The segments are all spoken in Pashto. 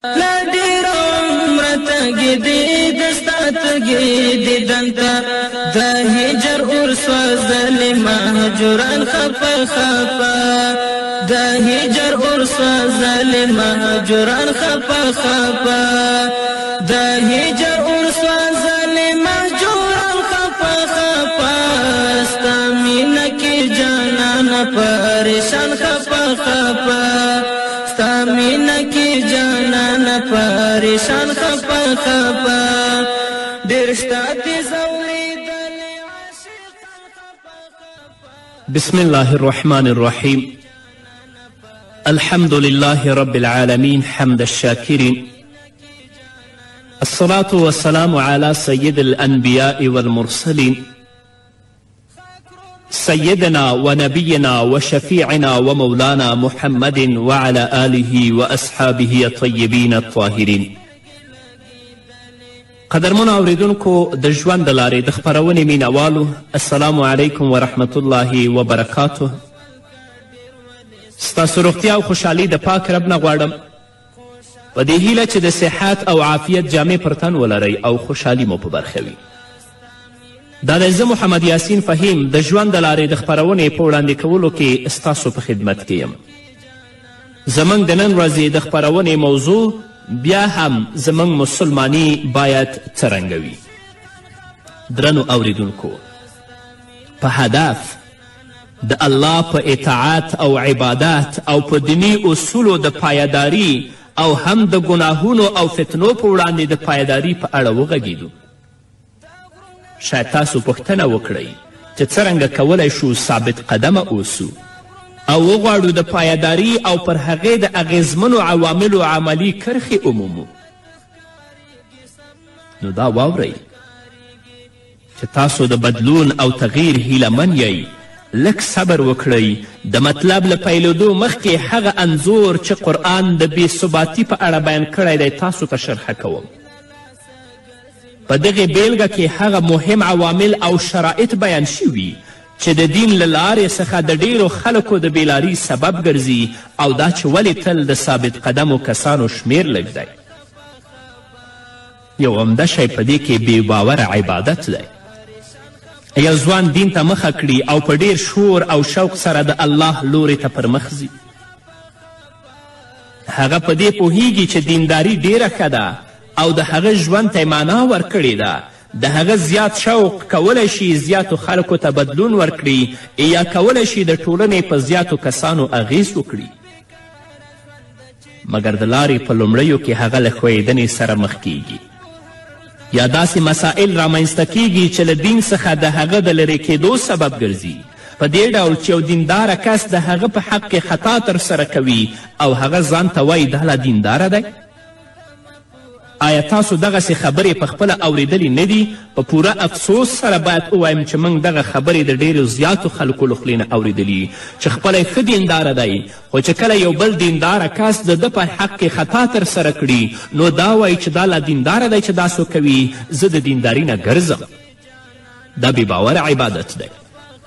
لا ډېر عمره تږي دي دستا تږي دي دلته د هجر اور سوځلې مهجوران خفه خفه د هجر اور سوځلې مهجوران خفه خفه د هجر اور سوځلې مهجوران خفه خفه ستا مینه کې جانان پریشان خفه خفه ستا مینه کې جانان پریشان خفه خفه ډېر شته تیز اورېدلې عاشقان خفه خفه. بسم الله الرحمن الرحيم. الحمد لله رب العالمين حمد الشاكرين. الصلاة والسلام على سيد الأنبياء والمرسلين سيدنا ونبينا وشفيعنا ومولانا محمد وعلى آله وأصحابه الطيبين الطاهرين. قدرمنو اوریدونکو د ژوند د لارې د خپرونې مینوالو، السلام علیکم ورحمت الله وبرکاته. ستاسو روغتیا او خوشحالي د پاک رب نه غواړم په دې هیله چې د صحت او عافیت جامې پر تن ولرئ او خوشحالي مو په برخه وي. دا دی زه محمد یاسین فهیم د ژوند د لارې د خپرونې په وړاندې کولو کې ستاسو په خدمت کې یم. زموږ د نن ورځې د خپرونې موضوع بیا هم زموږ مسلمانی باید څرنګه وي. درنو اوریدونکو، په هدف د الله په اطاعت او عبادت او په دینی اصولو د پایداری او هم د ګناهونو او فتنو په وړاندې د پایداری په اړه وغږیدو. شاید تاسو پوښتنه وکړئ چې څرنګه کولی شو ثابت قدمه اوسو او وغواړو د پایداری او پر هغې د اغیزمنو عواملو عملی کرښې عمومو. نو دا واورئ چې تاسو د بدلون او تغییر هیلهمن یئ، لږ صبر وکړئ. د مطلب له پیلېدو مخکې هغه انځور چې قرآن د بې ثباتي په اړه بیان کړی دی تاسو ته شرحه کوم. په دغې بیلګه کې هغه مهم عوامل او شرایط بیان شوي چې د دین له لارې څخه د ډیرو خلکو د بیلاري سبب ګرځي، او دا چې ولې تل د ثابت قدمو کسانو شمیر لږ دی. یو عمده شی په دې کې بې باوره عبادت دی. یو ځوان دین ته مخه کړي او په ډیر شور او شوق سره د الله لورې ته پر مخ ځي. هغه په دې پوهیږي چې دینداري ډیره ښه ده او د هغه ژوند ته یې معنا ورکړې ده. د هغه زیات شوق کولی شي زیاتو خلکو ته بدلون ورکړي یا کولی شي د ټولنې په زیاتو کسانو اغیز وکړي. مګر د لارې په لومړیو کې هغه له ښویېدنې سره مخ کیږي یا داسې مسائل رامنځته کیږي چې له دین څخه د هغه د لرې کېدو سبب ګرځي. په دې ډول چې یو دینداره کس د هغه په حق کې خطا ترسره کوي او هغه ځان ته وایي دا لا دینداره دی. آیا تاسو دغسې خبرې په خپله اورېدلې نه دي؟ په پوره افسوس سره باید ووایم چې موږ دغه خبرې د ډیرو زیاتو خلکو له خولې نه اورېدلي چې خپله ښه دینداره دی، خو چې کله یو بل دینداره کس د ده په حق کې خطا ترسره کړي نو دا وایي چې دا لا دینداره دی چې دا څو کوي، زه د دینداري نه ګرځم. دا بې باوره عبادت دی.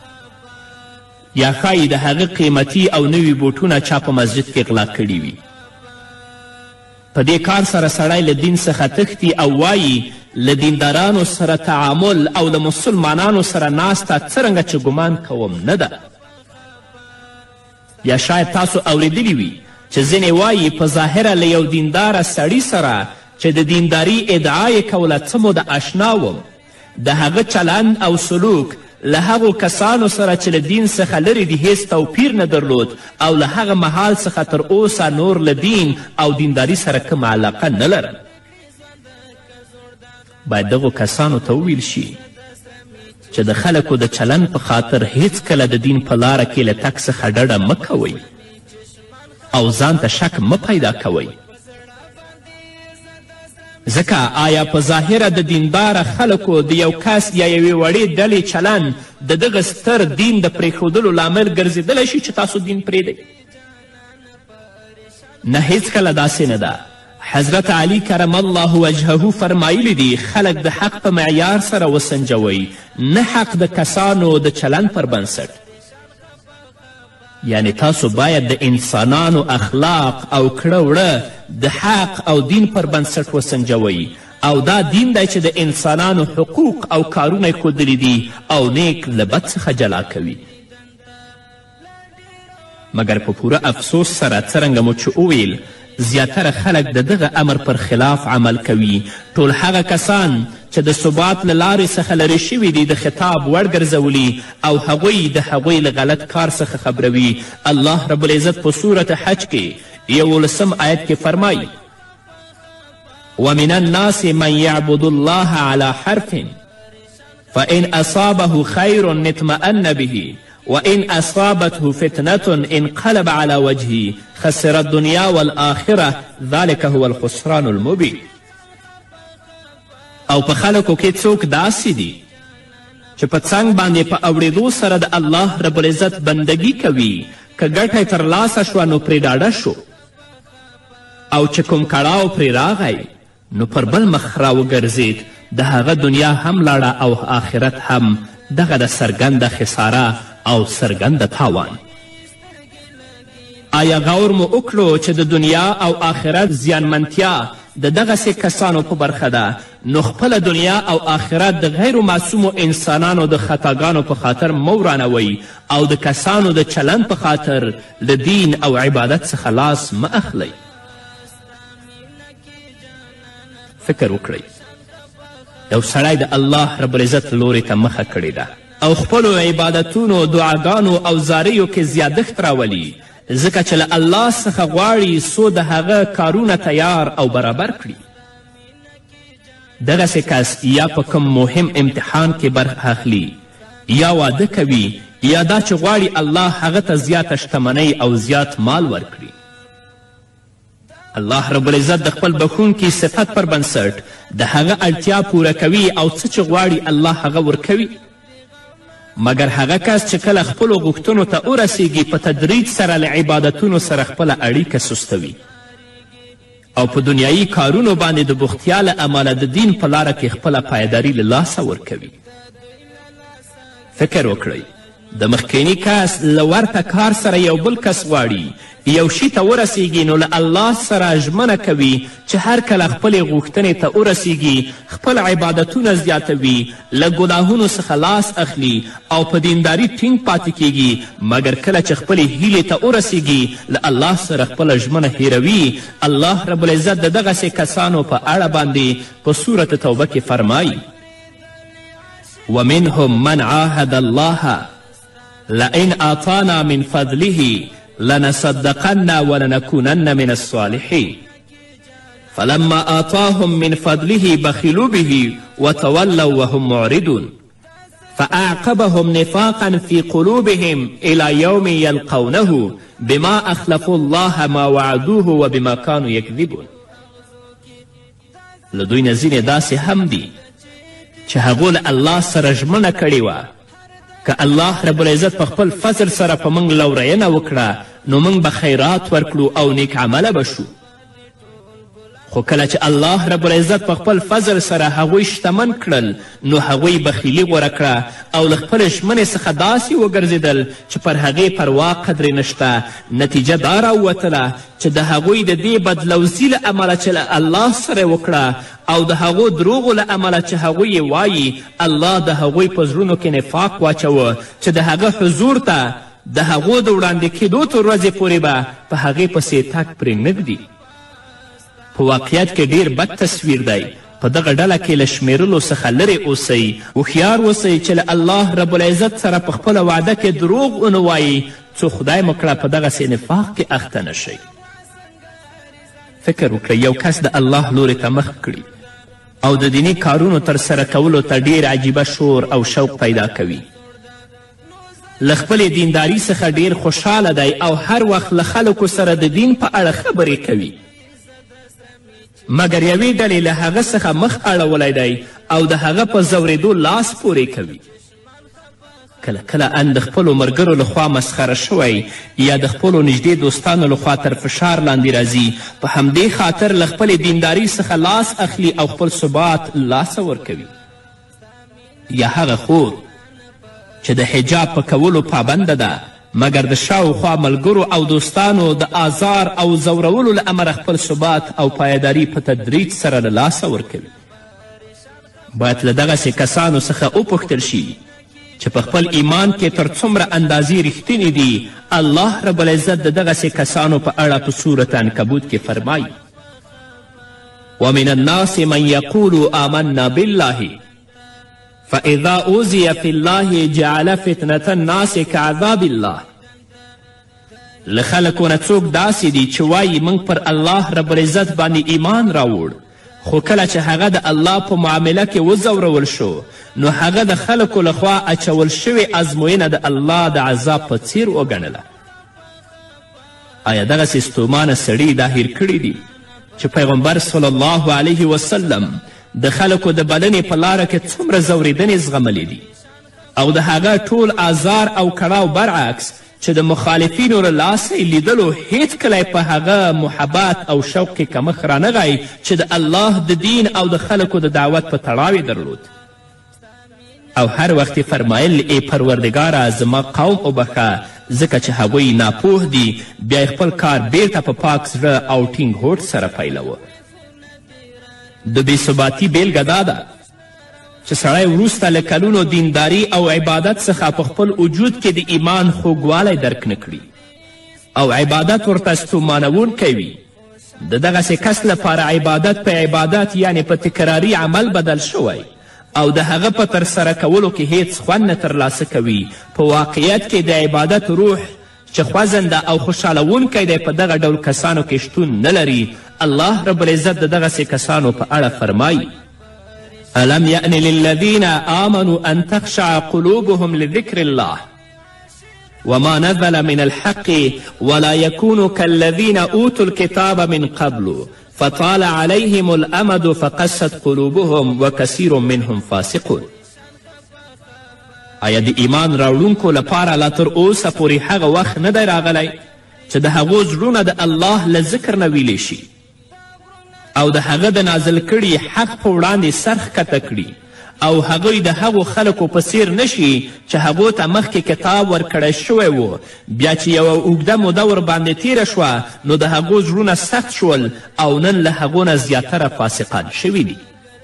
یا ښایي د هغه قیمتي او نوي بوټونه چا په مسجد کې غلا کړي وي. په دې کار سره سړی له دین څخه تښتي او وایي له دیندارانو سره تعامل او له مسلمانانو سره ناسته څرنګه چې ګمان کوم نه ده. یا شاید تاسو اوریدلی وي چې ځینې وایي په ظاهره له یو دینداره سړي سره چې د دینداري ادعا یې کوله څه موده اشنا وم، د هغه چلند او سلوک له هغو کسانو سره چې له دین څخه لرې دي هیڅ توپیر نه درلود او له هغه مهال څخه تر اوسه نور له دین او دینداري سره کومه علاقه نه لرل. باید دغو کسانو ته وویل شي چې د خلکو د چلند په خاطر هیڅکله د دین په لاره کې له تګ څخه ډډه مه کوئ او ځان ته شک مه پیدا کوئ. ځکه آیا په ظاهره د دینداره خلکو د یو کس یا یوې وړې ډلې چلند د دغه ستر دین د پرېښودلو لامل ګرځېدلی شي چې تاسو دین پرېږدئ؟ نه، هیڅکله داسې نه ده. حضرت علی کرم الله وجهه فرمایلی دي خلک د حق په معیار سره وسنجوئ، نه حق د کسانو د چلند پر بنسټ. یعنی تاسو باید د انسانانو اخلاق او کړه وړه د حق او دین پر بنسټ وسنجوئ او دا دین دی چې د انسانانو حقوق او کارونه یې ښودلي دي او نیک له بد څخه جلا کوي. مګر په پوره افسوس سره څرنګه مو چې وویل زیاتره خلک د دغه امر پر خلاف عمل کوي. ټول هغه کسان چې د ثبات له لارې څخه لرې شوي دي د خطاب وړ ګرځولي او هغوی د هغوی له غلط کار څخه خبروي. الله رب العزت په صورت حج کې 11 آیت کې فرمایي ومن الناس من يعبد الله على حرف فإن أصابه خير اطمأن به وإن أصابته فتنة انقلب على وجهه خسر الدنيا والآخرة ذلك هو الخسران المبين. او په خلکو کې څوک داسې دي چې په څنګ باندې په اورېدو سره د الله رب العزت بندگی کوي که ګټه یې ترلاسه شوه نو پرې ډاډه شو او چې کوم کړاو پرې راغی نو پر بل مخ راوګرځېد د هغه دنیا هم لاړه او آخرت هم دغه د څرګنده خساره او څرګنده تاوان. آیا غور مو وکړو چې د دنیا او آخرت زیانمنتیا د دغسې کسانو په برخه ده نو خپله دنیا او آخرت د غیر معصومو انسانانو د خطاګانو په خاطر مو ورانوئ او د کسانو د چلند په خاطر له دین او عبادت څخه لاس مه اخلئ. فکر وکړئ یو سړی د الله رب العزت لورې ته مخه کړې ده او خپلو عبادتونو دعاګانو او زاریو کې زیادښت راولي ځکه چې له الله څخه غواړي څو د هغه کارونه تیار او برابر کړي. دغسې کس یا په کوم مهم امتحان کې برخه اخلي یا واده کوي یا دا چې غواړي الله هغه ته زیاته شتمنۍ او زیات مال ورکړي. الله رب العزت د خپل بخونکي صفت پر بنسټ د هغه اړتیا پوره کوي او څه چې غواړي الله هغه ورکوي. مګر هغه کس چې کله خپلو غوښتنو ته ورسیږي په تدریج سره له عبادتونو سره خپله اړیکه سستوي او په دنیایي کارونو باندې د بوختیا له امله د دین په لاره کې خپله پایداري له لاسه ورکوي. فکر وکړئ د مخکینی کس له ورته کار سره یو بل کس غواړي یو شي ته ورسیږي نو له الله سره ژمنه کوي چې هر کله خپلې غوښتنې ته ورسیږي خپل عبادتونه زیاتوي له ګناهونو څخه لاس اخلي او په دینداري ټینګ پاتې کیږي. مګر کله چې خپلې هیلې ته ورسیږي له الله سره خپله ژمنه هیروي. الله رب العزت د دغسې کسانو په اړه باندې په سورت توبه کې فرمایي ومنهم من عاهد الله لئن آتانا من فضله لنصدقن ولنكونن من الصالحين فلما آتاهم من فضله بخلوا به وتولوا وهم معرضون فأعقبهم نفاقا في قلوبهم إلى يوم يلقونه بما أخلفوا الله ما وعدوه وبما كانوا يكذبون. له دوی نه ځینې داسې هم دي چې هغو له الله سره ژمنه کړې وه که الله رب العزت په خپل فضل سره په موږ لورینه وکړه نو موږ به خیرات ورکړو او نیک عمله به شو. خو کله چې الله رب العزت په خپل فضل سره هغوی شتمن کړل نو هغوی بخیلي غوره کړه او له خپلې ژمنې څخه داسې وګرځېدل چې پر هغې پروا قدرې نشته. نتیجه دا راووتله چې د هغوی د دې بدلوزي له امله چې له الله سره وکړه او د هغو دروغو له امله چې هغوی یې وایي الله د هغوی په زړونو کې نفاق واچوه چې د هغه حضور ته د هغو د وړاندې کېدو تر ورځې پورې به په هغې پسې تګ پرې نږدي. په واقعیت کې ډیر بد تصویر دی. په دغه ډله کې له شمیرلو څخه لرې اوسئ. هوښیار اوسئ چې له الله رب العزت سره په خپله وعده کې دروغ ونه وایي څو خدای مو کړه په دغسې نفاق کې اخته نشئ. فکر وکړئ یو کس د الله لورې ته مخ کړي او د دینی کارونو ترسره کولو ته ډیر عجیبه شور او شوق پیدا کوي. له خپلې دینداري څخه ډیر خوشحاله دی او هر وخت له خلکو سره د دین په اړه خبرې کوي. مګر یوې ډلې له هغه څخه مخ اړولی دی او د هغه په ځورېدو لاس پورې کوي. کله کله ان د خپلو ملګرو لخوا مسخره شوی یا د خپلو نږدې دوستانو لخوا تر فشار لاندې راځي په همدې خاطر له خپلې دینداري څخه لاس اخلي او خپل ثبات لاسه ورکوي. یا هغه خور چې د حجاب په کولو پابنده ده مګر د شاوخوا ملګرو او دوستانو د آزار او زورولو له امله خپل ثبات او پایداري په تدریج سره له لاسه ورکوي. باید له دغسې کسانو څخه وپوښتل شي چې په خپل ایمان کې تر څومره اندازې رښتینې دي. الله رب العزت د دغسې کسانو په اړه په سورت عنکبوت کې فرمایي: ومن الناس من يقول آمنا بالله فإذا أوذي في الله جعل فتنة الناس كعذاب الله. له خلکو نه څوک داسې دي چې وایي موږ پر الله رب العزت باندې ایمان راوړ، خو کله چې هغه د الله په معامله کې وځورول شو نو هغه د خلکو لخوا اچول شوې ازموینه د الله د عذاب په څیر وګڼله. آیا دغسې ستومانه سړي دا هیر کړي دي چې پیغمبر صلی الله علیه وسلم د خلکو د بلنې په لاره کې څومره ځورېدنې زغملې دي او د هغه ټول آزار او کړاو برعکس چې د مخالفینو له لاسه یې لیدلو هیڅکله په هغه محبت او شوق کې کمښت رانغی چې د الله د دین او د خلکو د دعوت په تړاو یې درلود. او هر وخت یې فرمایل ای پروردګاره زما قوم وبخه ځکه چې هغوی ناپوه دي. بیا خپل کار بیرته په پاک زړه او ټینګ هوډ سره پیلوه. د بېثباتي بیلګه دا ده چې سړی وروسته له کلونو دینداري او عبادت څخه په خپل وجود کې د ایمان خوږوالی درک نه کړي او عبادت ورته ستومانوونکی وي. د دغسې کس لپاره عبادت په عبادت یعنی په تکراري عمل بدل شوی او د هغه په ترسره کولو کې هیڅ خوند نه ترلاسه کوي. په واقعیت کې د عبادت روح چې خوځنده او خوشحالوونکی دی په دغه ډول کسانو کې شتون نه لري. الله رب العزت د دغسې کسانو په اړه فرمایي: ألم يأن للذين آمنوا أن تخشع قلوبهم لذكر الله وما نزل من الحق ولا يكونوا كالذين أوتوا الكتاب من قبل فطال عليهم الأمد فقست قلوبهم وكثير منهم فاسقون. آیا د ایمان راوړونکو لپاره لا تر اوسه پورې هغه وخت نه دی راغلی چې د هغو زړونه د الله له ذکر نه ویلی شي او د هغه د نازل کړي حق په وړاندې سر ښکته کړي او هغوی د هغو خلکو په څیر نشي چې هغو ته مخکې کتاب ورکړی شوی و، بیا چې یوه اوږده موده ورباندې تیره شوه نو د هغو زړونه سخت شول او نن له هغو نه زیاتره فاسقان شوي دي.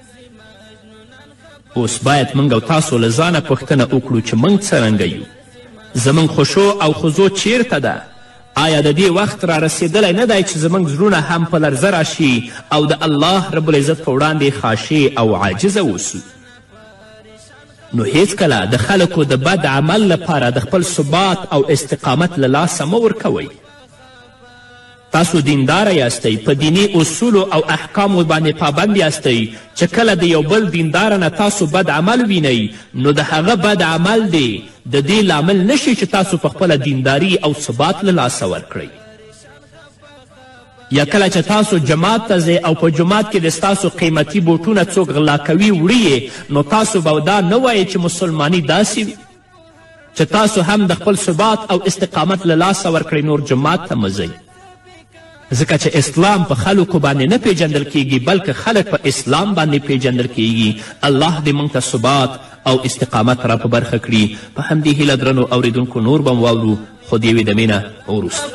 اوس باید موږ او تاسو له ځانه پوښتنه وکړو چې موږ څرنګه یو؟ زموږ خوشو او خضو چیرته ده؟ آیا د دې وخت را رسېدلی نه دی چې زموږ زړونه هم په لرزه راشي او د الله رب العزت په وړاندې خاشع او عاجزه اوسو؟ نو هیڅکله د خلکو د بد عمل لپاره د خپل ثبات او استقامت له لاسه مه ورکوئ. تاسو دینداره یاستئ، په دیني اصولو او احکامو باندې پابند یاستئ چې کله د یو بل دینداره نه تاسو بد عمل وینئ نو د هغه بد عمل دی د دې لامل نشي چې تاسو په خپله دینداري او ثبات له لاسه ورکړئ. یا کله چې تاسو جماعت ته ځئ او په جماعت کې د ستاسو قیمتي بوټونه څوک غلا کوي وړي نو تاسو به دا نه وایئ چې مسلماني داسې وي چې تاسو هم د خپل ثبات او استقامت له لاسه ورکړئ نور جماعت ته مه ځئ. ځکه چې اسلام په خلکو باندې نه پیژندل کیږي بلکې خلک په اسلام باندې پیژندل کیږي. الله دې موږ ته ثبات او استقامت را په برخه کړي. په همدې هیله درنو اوریدونکو نور به م واورو خو د یوې دمې نه وروسته.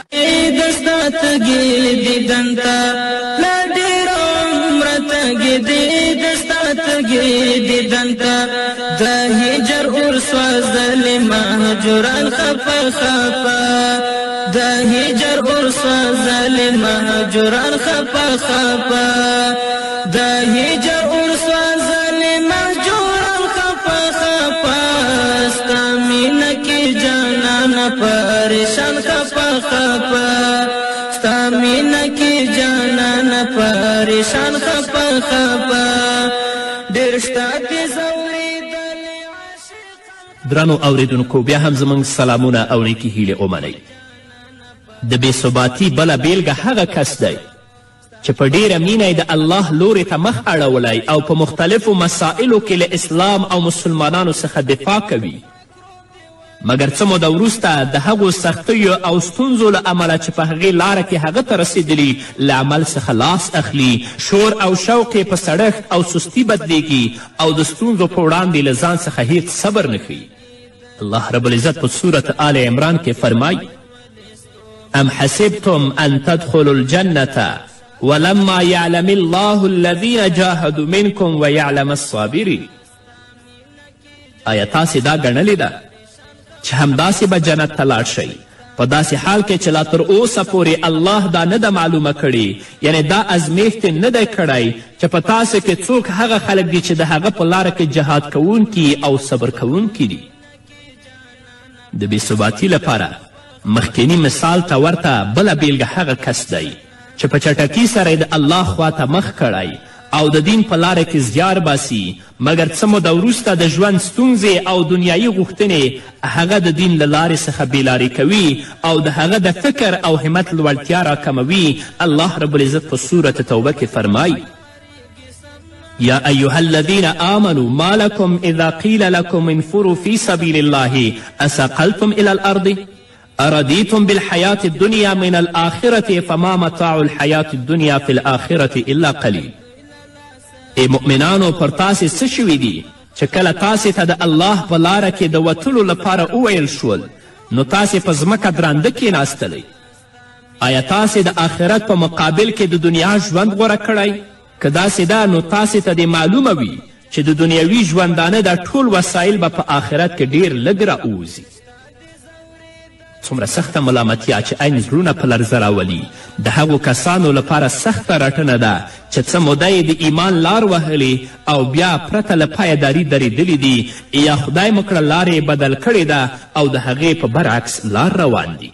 د هجر ورسوځل مهجوران خفه خفه د هجر ورسوځل مهجوران خفه خفه د هجر ورسوځل مهجوران خفه خفه ستا مینه کې جانان پریشان خفه خفه ستا مینه کې جانان پریشان خفه خفه ډېر شته درنو اوریدونکو بیا هم زموږ سلامونه او نیکې هیلې ومنئ. د بې ثباتي بله بیلګه هغه کس دی چې په ډیره مینه یې د الله لورې ته مخ اړولی او په مختلفو مسائلو کې له اسلام او مسلمانانو څخه دفاع کوي، مګر څه موده وروسته د هغو سختیو او ستونزو له امله چې په هغې لاره کې هغه ته رسېدلي له عمل څخه لاس اخلي، شور او شوق یې په سړښت او سستي بدلیږي او د ستونزو په وړاندې له ځان څخه هیڅ صبر نه ښیي. الله رب العزت په صورت آل عمران کې فرمای ام حسبتم ان تدخلوا الجنة ولما يعلم الله الذين جاهدوا منكم ويعلم الصابرين. آیا تاسې دا ګڼلې ده چې همداسې به جنت ته لاړ شئ په داسې حال کې چې لا تر اوسه پورې الله دا نه ده معلومه کړې، یعنی دا ازمیښت نه دی کړی چې په تاسو کې څوک هغه خلک دي چې د هغه په لاره کې جهاد کوونکي او صبر کوونکي دي. د بېثباتي لپاره مخکینی مثال ته ورته بله بیلګه هغه کس دی چې په چټکي سره یې د الله خواته مخ کړی او د دین په لاره کې زیار باسي، مګر څه موده وروسته د ژوند ستونزې او دنیایي غوښتنې هغه د دین له لارې څخه بېلارې کوي او د هغه د فکر او همت لوړتیا راکموي. الله رب العزت په صورت توبه کې فرمایي یا ایها الذین آمنوا ما لکم اذا قیل لکم انفروا فی سبیل الله اثقلتم الی الارض أرضيتم بالحياة الدنيا من الآخرة فما متاع الحياة الدنيا في الآخرة إلا قليل. ای مؤمنانو پر تاسې څه شوي دي چې کله تاسې ته د الله په لاره کې د وتلو لپاره وویل شول نو تاسې په ځمکه درانده کښېناستلی؟ آیا تاسې د آخرت په مقابل کې د دنیا ژوند غوره کړی؟ که داسې ده نو تاسې ته دې معلومه وي چې د دنیوي ژوندانه دا ټول وسایل به په آخرت کې ډیر لږ راووځي. څومره سخته ملامتیا چې عین زړونه په لرزه راولي. د هغو کسانو لپاره سخته رټنه ده چې څه موده یې د ایمان لار وهلې او بیا پرته له پایداري درېدلي دي یا خدای مو کړه لارې بدل کړې ده او د هغې په برعکس لار روان دي.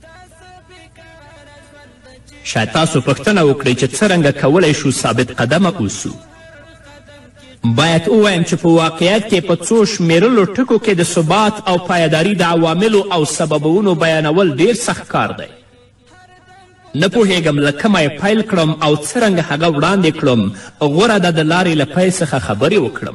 شاید تاسو پوښتنه وکړئ چې څرنګه کولی شو ثابت قدمه اوسو. باید ووایم چې په واقعیت کې په څو شمیرلو ټکو کې د ثبات او پایداري د عواملو او سببونو بیانول ډیر سخت کار دی. نه پوهیږم له کومه یې پیل کړم او څرنګه هغه وړاندې کړم. غوره ده د لارې له پیل څخه خبرې وکړم.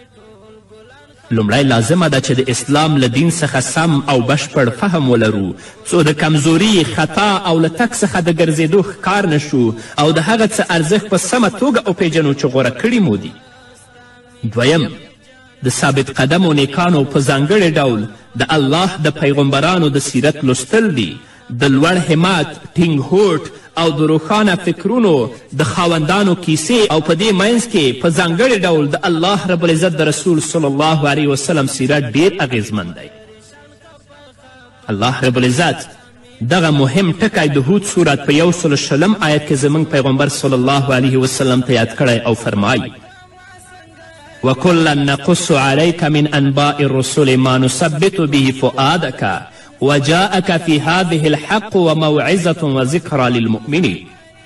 لومړی لازمه ده چې د اسلام له دین څخه سم او بشپړ فهم ولرو څو د کمزوري، خطا او له تک څخه د ګرځېدو ښکار نشو او د هغه څه ارزښت په سمه توګه وپیژنو چې غوره کړي مو دي. دویم، د ثابت قدمو نیکانو په ځانګړي ډول د الله د پیغمبرانو د سیرت لوستل دي. د لوړ همت، ټینګ هوډ او د روښانه فکرونو د خاوندانو کیسې او په دې منځ کې په ځانګړي ډول د الله رب العزت د رسول صلی الله علیه وسلم سیرت ډیر اغیزمن دی. الله رب العزت دغه مهم ټکی د هود صورت په 120 آیت کې زموږ پیغمبر صلی الله علیه وسلم ته یاد کړی او فرمایي وَكُلًّا نَقُصُّ عَلَيْكَ مِنْ أَنْبَاءِ الرُّسُلِ مَا نُثَبِّتُ بِهِ فُؤَادَكَ وَجَاءَكَ فِي هَذِهِ الْحَقُّ وَمَوْعِظَةٌ وَذِكْرَى لِلْمُؤْمِنِينَ.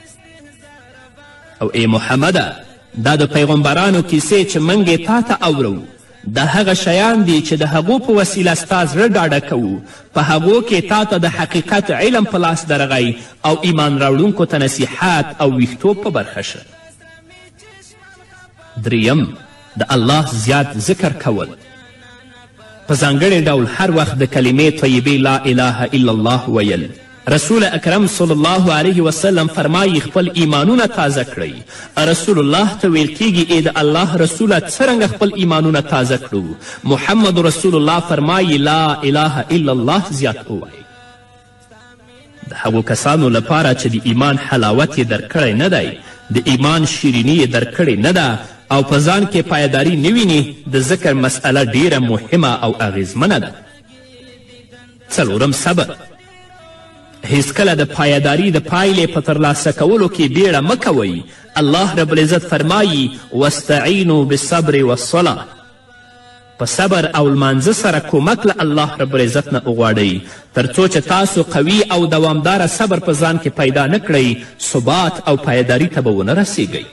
او ای محمده، دا د پیغمبرانو کیسې چې موږ یې تا ته اورو دا هغه شیان دي چې د هغو په وسیله ستا زړه ډاډه کوو. په هغو کې تا ته د حقیقت علم په لاس درغی او ایمان راوړونکو ته نصیحت او ویښتوب په برخه شه. دریم، د الله زیات ذکر کول. په ځانګړي ډول هر وخت د کلمې طیبې لا اله الا الله ویل. رسول اکرم صلی الله علیه وسلم فرمایي خپل ایمانونه تازه کړئ. رسول الله ته ویل کیږي ای د الله رسوله څرنګه خپل ایمانونه تازه کړو؟ محمد رسول الله فرمایي لا اله الا الله زیات ووایئ. د هغو کسانو لپاره چې د ایمان حلاوت یې درکړی نه دی، د ایمان شیریني یې درکړې نه ده او په ځان کې پایداري نه ویني، د ذکر مسئله ډیره مهمه او اغیزمنه ده. څلورم، صبر. هیڅکله د پایداري د پایلې په ترلاسه کولو کې بیړه مه کوئ. الله رب العزت فرمایي واستعینوا بالصبر والصلاة. په صبر او لمانځه سره کومک له الله رب العزت نه وغواړئ. تر څو چې تاسو قوي او دوامداره صبر په ځان کې پیدا نه کړئ، ثبات او پایداري ته به ونه رسیږئ.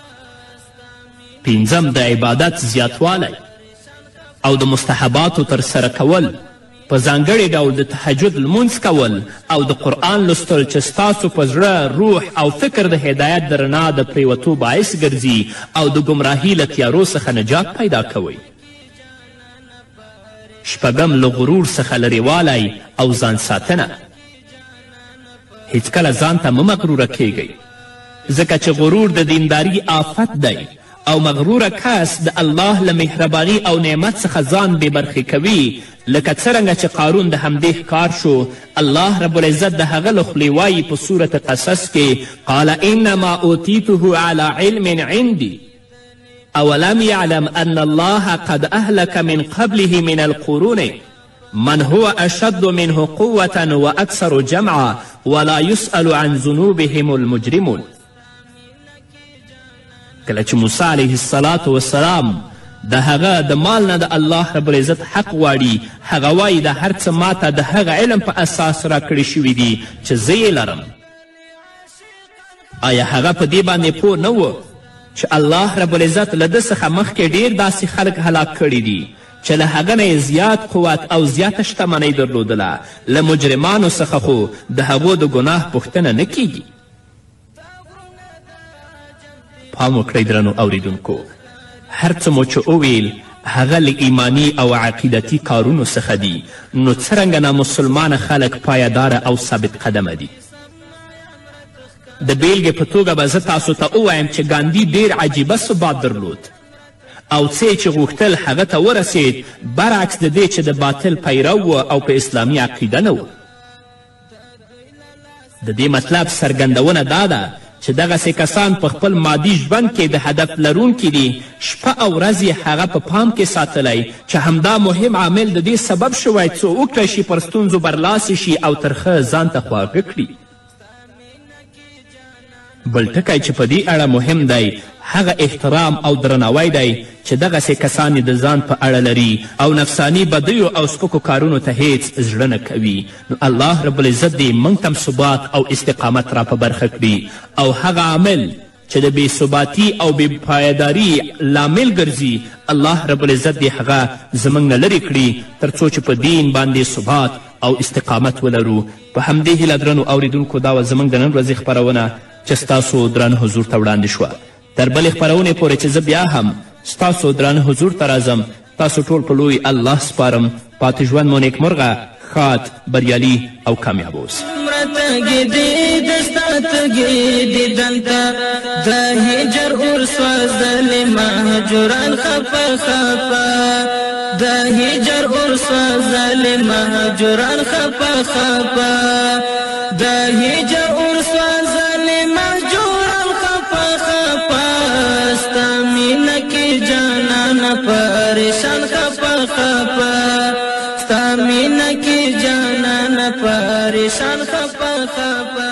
پنځم، د عبادت زیاتوالی او د مستحباتو ترسره کول. په ځانګړي ډول د تهجد لمونځ کول او د قرآن لوستل چې ستاسو په زړه، روح او فکر د هدایت د رڼا د پریوتو باعث ګرځي او د ګمراهي له تیارو څخه نجات پیدا کوئ. شپږم، له غرور څخه لرېوالی او ځان ساتنه. هیڅکله ځان ته مه مغروره کیږئ، ځکه چې غرور د دینداري آفت دی او مغروره کس د الله له مهرباني او نعمت څخه ځان بې برخې کوي. لکه څرنګه چې قارون د همدې ښکار شو. الله رب العزت د هغه له خولې وایي په صورت قصص کې قال انما اوتیته على علم عندي اولم يعلم ان الله قد اهلك من قبله من القرون من هو اشد منه قوة واكثر جمعا ولا يسأل عن ذنوبهم المجرمون. کله چې موسی علیه السلام د هغه د مال نه د الله رب العزت حق واړي، هغه وایي د هر څه ماته د هغه علم په اساس راکړي شوي دي چې زه یې لرم. آیا هغه په دې باندې پوه نه و چې الله رب العزت له ده څخه مخکې ډیر داسې خلک هلاک کړي دي چې له هغه نه یې زیات قوت او زیاته شتمنۍ درلودله، له مجرمانو څخه خو د هغو د ګناه پوښتنه نه کیږي. پام وکړئ درنو اوریدونکو، هر څه مو چې وویل هغه له ایمانی او عقیدتي کارونو څخه دي، نو څرنګه نامسلمانه خلک پایداره او ثابت قدمه دي. د بیلګې په توګه به زه تاسو ته ووایم چې ګاندي ډیر عجیبه ثبات درلود او څه چې غوښتل هغه ته ورسید، برعکس د دې چې د باطل پیرو و او په اسلامي عقیده نه و. د دې مطلب څرګندونه دا ده چې دغسې کسان په خپل مادي ژوند کې د هدف لرونکي دي، شپه او ورځ یې هغه په پام کې ساتلی چې همدا مهم عامل د دې سبب شوی څو وکړی شي پر ستونزو برلاسې شي او ترخه ځان ته خواږه کړي. بل ټکی چې په دې اړه مهم دی هغه احترام او درناوی دی چې دغسې کسان د ځان په اړه لري او نفسانی بدیو او سپکو کارونو ته هیڅ زړه نه کوي. نو الله رب العزت دې موږ ته ثبات او استقامت را په برخه کړي او هغه عامل چې د بې ثباتي او بې پایداري لامل ګرځي، الله رب العزت دې هغه زموږ نه لرې کړي تر څو چې په دین باندې ثبات او استقامت ولرو. په همدې هیله درنو اوریدونکو دا وه زموږ د نن ورځې خپرونه چې ستاسو درانه حضور ته وړاندې شوه. تر بلې خپرونې پورې چې زه بیا هم ستاسو درانه حضور ته راځم، تاسو ټول په لوی الله سپارم. پاتې ژوند مو نیکمرغه، ښاد، بریالي او کامیاب اوسئ. د هجر اور سوزل مهجران خفا خفا، د هجر اور سوزل مهجران خفا خفا، ستا مینه کې جانان پریشان خفا خفا، ستا مینه کې جانان پریشان خفا خفا.